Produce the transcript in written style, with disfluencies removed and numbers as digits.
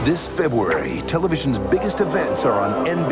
This February, television's biggest events are on NBC.